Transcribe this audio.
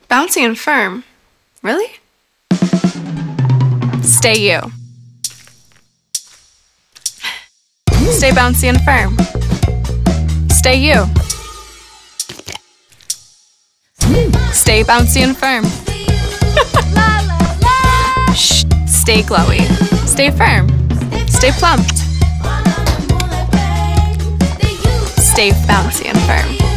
Bouncy and firm. Really? Stay you. Stay bouncy and firm. Stay you. Stay bouncy and firm. Shh. Stay glowy. Stay firm. Stay plumped. Stay bouncy and firm.